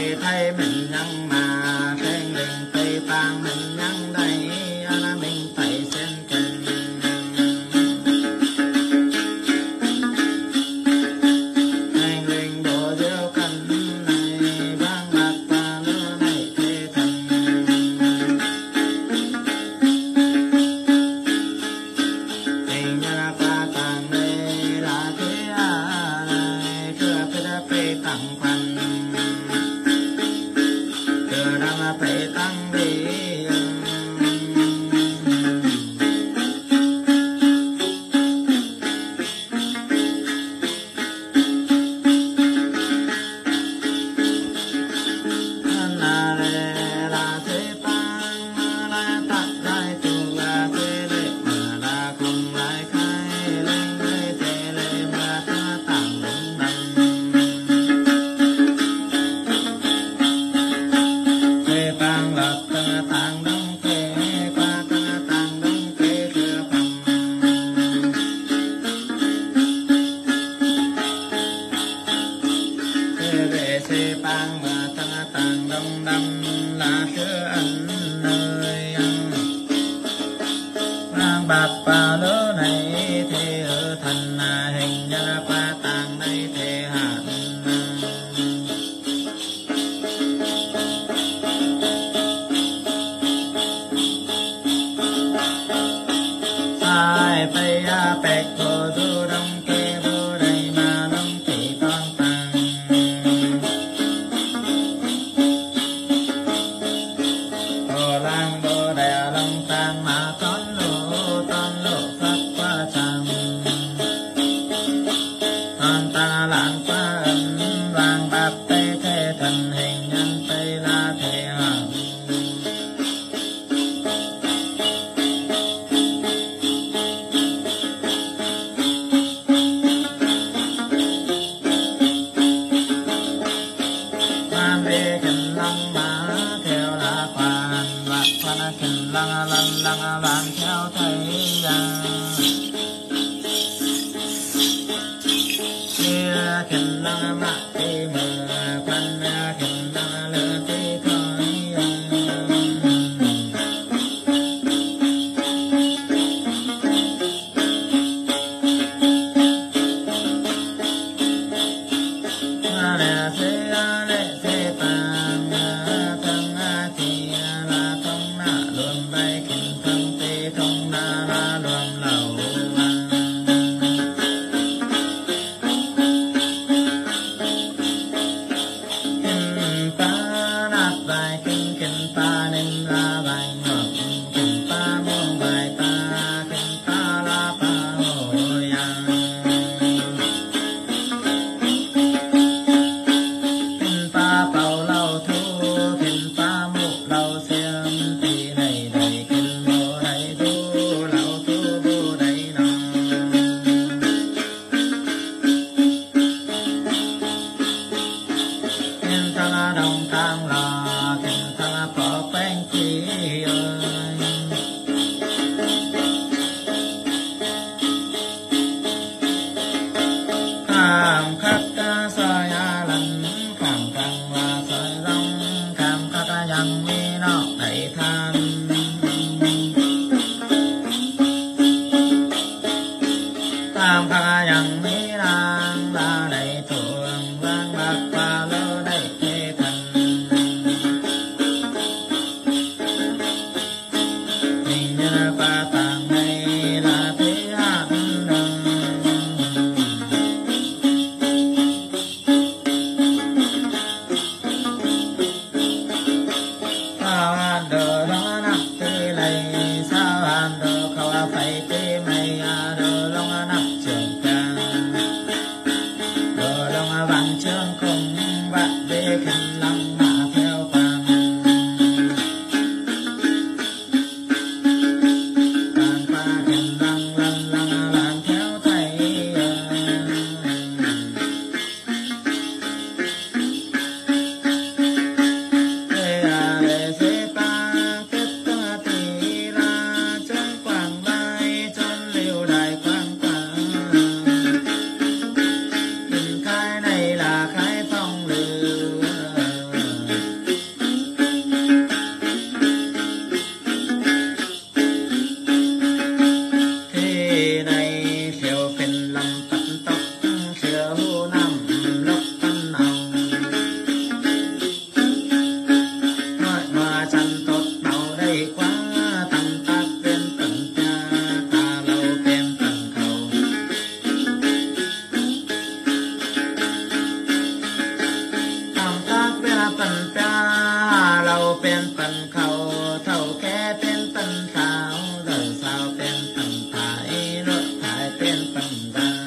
thầy thầy mình nhăng mà khen mình thầy tàng mình nhăng đây là mình thầy sen kênh hành linh bộ diêu cân này vang bạc và lứa này thế thần hình như ta tàng đây là thế này chưa phải tặng phần chưa đang phải tăng đi là thế tăng là tặng lại tu là thế lệ mà là không lại khai lên đây thế lệ mà ta tặng đúng đằng thế tăng lập tăng đông kế qua tăng đông kế thừa bằng thế lệ thế tăng mà tăng đông đâm là thứ ăn nơi mang bạc và lứa này thế ở thành hình như là qua tàng này thế hạn sai bay bẹt cô du đông kê vô đây mà đông thị con tàng hồ lang bồ đè long tàng mà con lộ phát qua tràng con ta lạng qua ấn vàng bạc tây thế thần hình nhân tây là thế hạng man đê kinh lăng má theo là quan lạc quan kinh lăng lăng theo thầy kia kinh lăng mạ tê mờ quan kinh lăng lơ tê thôi lệ thế tàng thân thì là thông nạ luôn bay kinh thân tê thông na la luôn lầu kinh ta nát bài kinh ta nên là bài ngọc kinh ta muôn bài ta kinh ta la pa hồi kinh ta bầu lâu thu kinh ta mục lâu xem thì này đầy kinh vô đầy thu lâu thu vô đầy nòng kinh ta la đồng tăng là kinh ta la phở bánh chi ơi cảm khắc soi lần cảm càng và soi long cảm khắc yang mi nọ đầy than cảm khắc yang mi lang là đầy thuồng vang bạc và lơ đầy thế thần hình như qua tàng này là thế hạn sao hàn đồ long nặng tê lầy sao hàn đồ khẩu phải tê mây đồ long nặng trường càng đồ long vàng trương cùng vạn bê kinh lăng mạ theo phàng càng qua kinh lăng làm theo thầy thế ta kết tì ra chân quảng bay chân liều đài quang quảng kinh khai này là khai phong lưu ปัญญาเราเป็นปัญเขาเท่าแค่เป็นปัญสาวเดินสาวเป็นปัญถ่ายรถถ่ายเป็นปัญดา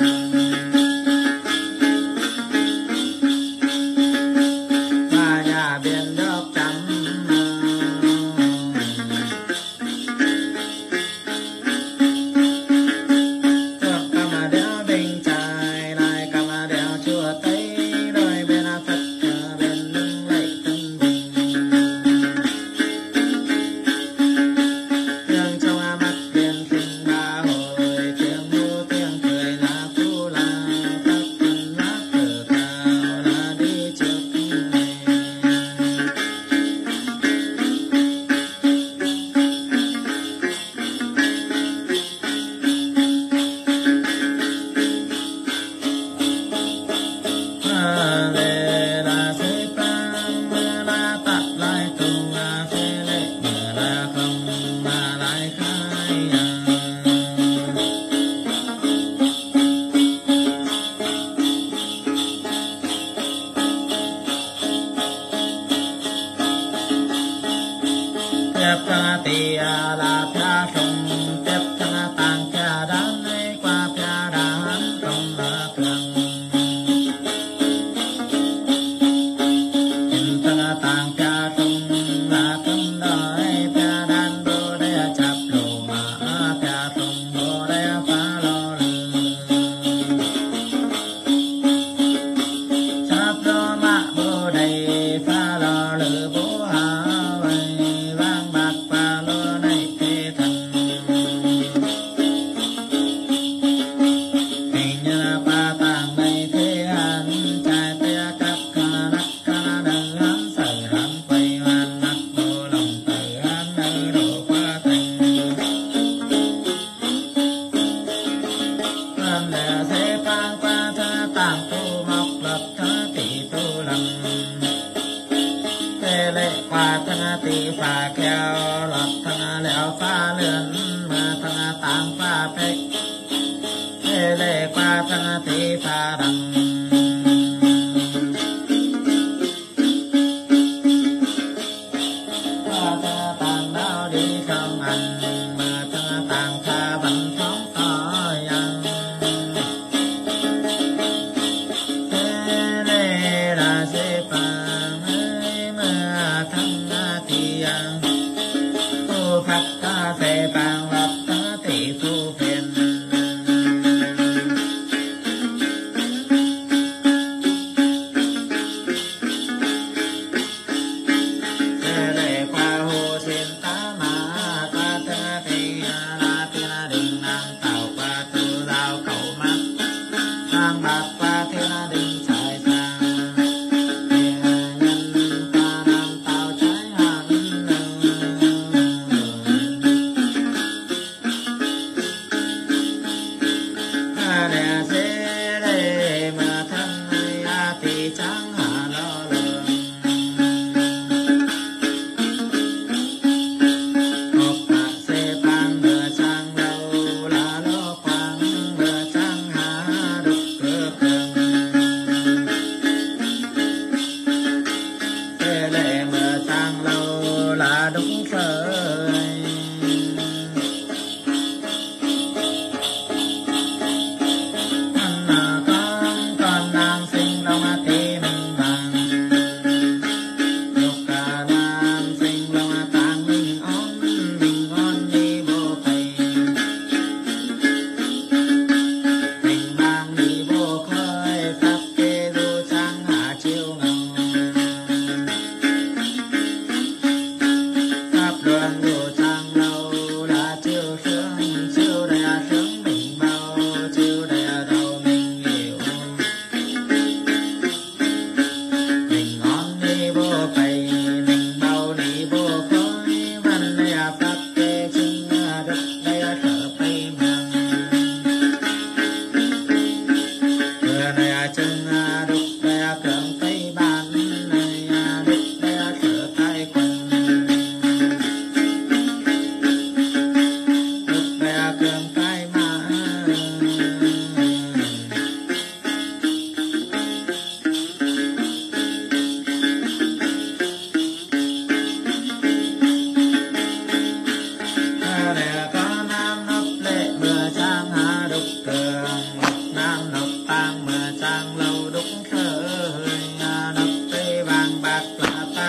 ว่าอย่าเบียนดอกจำ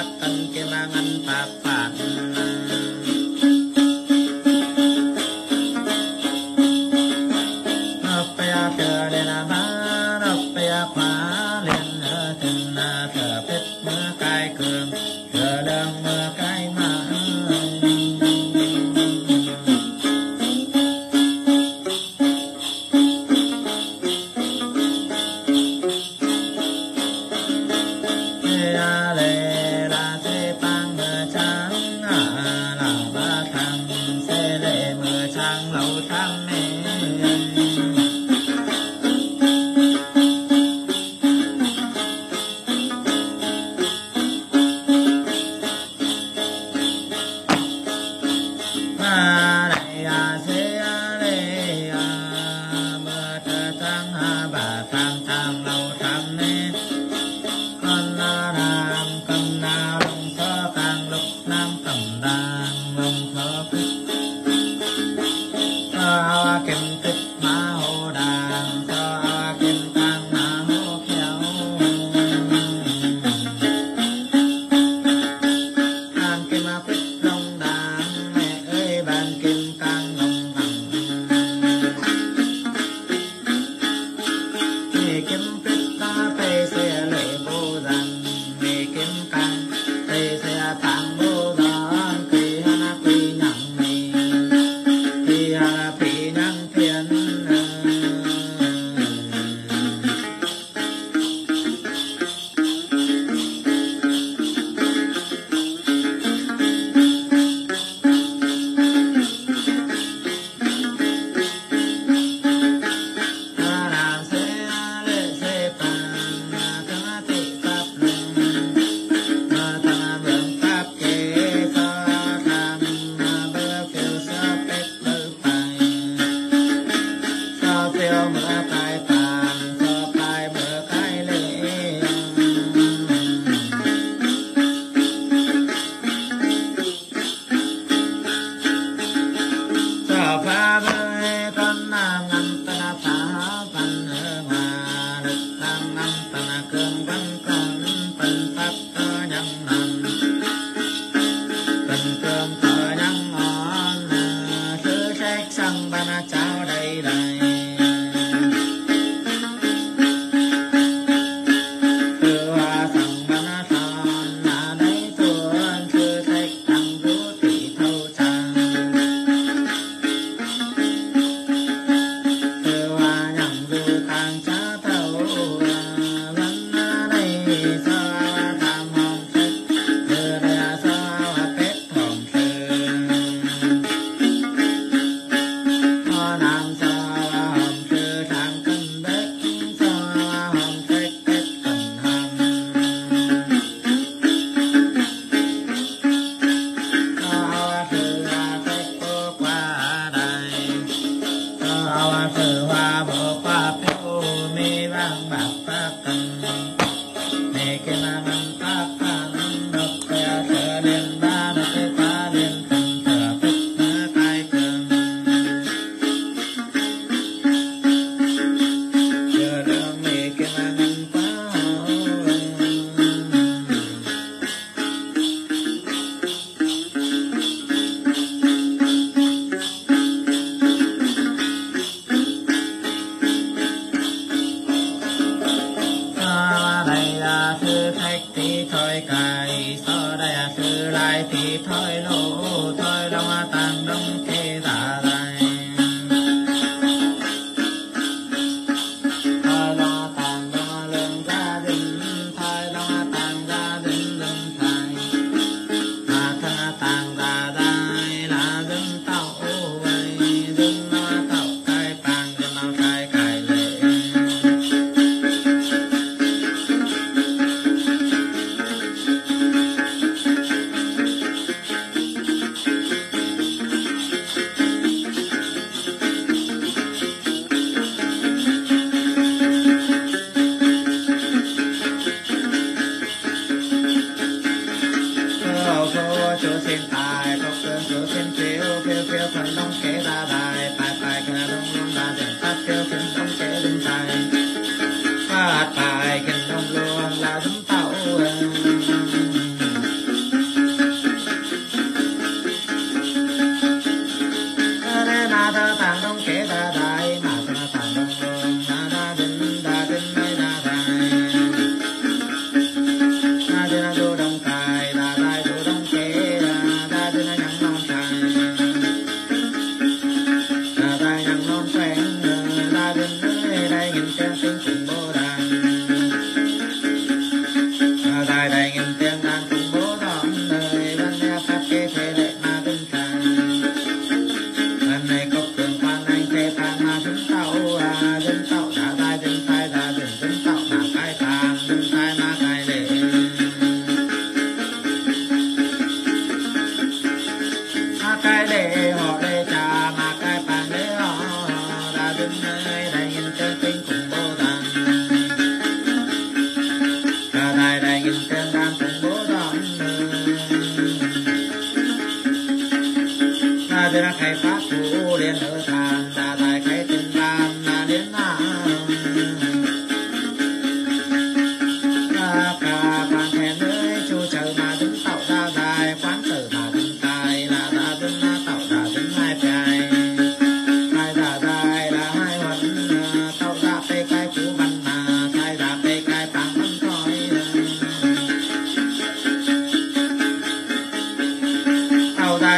pháp tân kim mang ân pháp phạt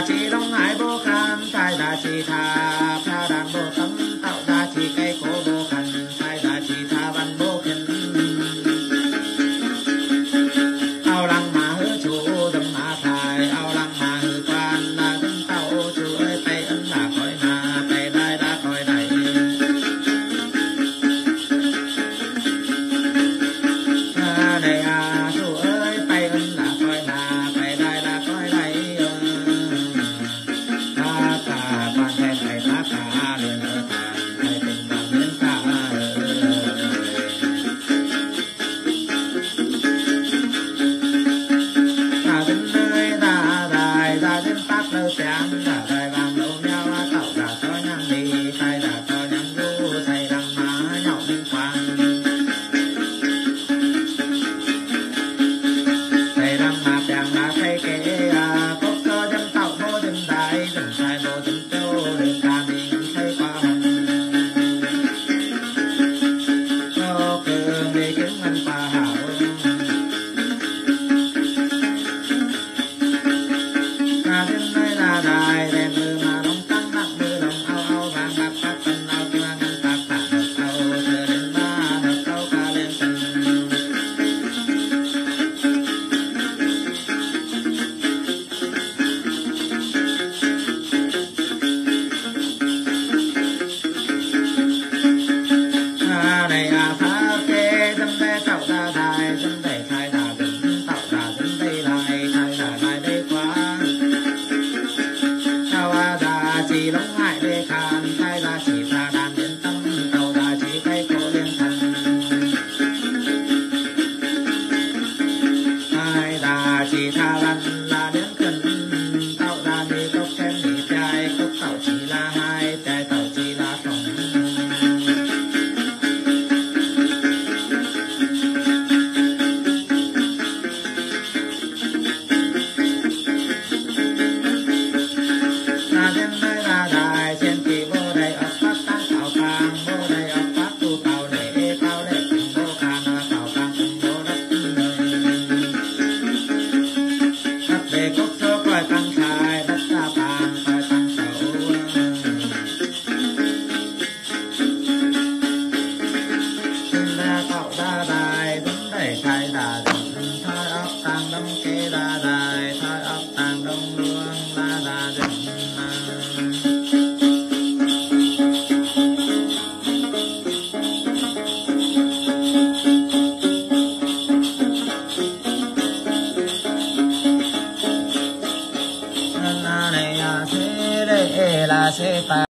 chỉ long hải bố khan thái đà chỉ tha pha đàn bố tấm tạo đà chỉ cây cổ bố khăn thái đà chỉ tha văn bố khen ao lăng mà hứa chủ đâm mà thái ao lăng mà hứa quan là thân tàu chủ ơi tay ấn là khỏi na tay đai đã khỏi này này à chủ ơi tay ấn là khỏi na tay đai đã khỏi này ta cả quan thêm thầy ta cả liền ở thầy tình bằng liên ta ta đến nơi ta đài ta đến phát lâu sáng ta đài vàng lâu nhau tạo ra cho nhang đi thay ra cho nhang du thầy đằng má nhậu minh quang thầy đằng mà đằng là thầy kế cốc cho dân tạo vô dân đại dân sai vô dân tiêu đường ca mình thấy qua hồng cho cường đi kiếm anh qua hảo ta đến nơi là đài đèn mưa mà đông tăng nặng mưa đồng ao ao vàng bạc phát tân ao kia ngân tạc tạ đợt ao chờ đến ba đợt câu ca lên tình này phá kê dâm đê tạo ra đài dâm đê khai đà dâm tạo ra dâm đê lại khai đà lại đê quá cao đà chỉ lông hại đê khan khai đà chỉ ra đàn đến tâm tàu đà chỉ cây cổ liên thần khai đà chỉ tha lăn là đến cần tạo đà đi cốc khen đi trai cốc tạo chỉ là hai trai tạo chỉ là tổng ta đến nơi là đài trên kỳ vô đầy ấp phát tăng tạo càng vô đầy ấp phát tu tạo để cao để cùng vô càng là tạo càng cùng vô đất đất để cốc số coi tăng xài đất ta bàn coi tăng sầu xin ra tạo ra đài đứng đẩy khai đà dừng thôi ấp tăng đông kế đà đài thôi ấp tăng đông luông la đà dừng này sẽ đây là sẽ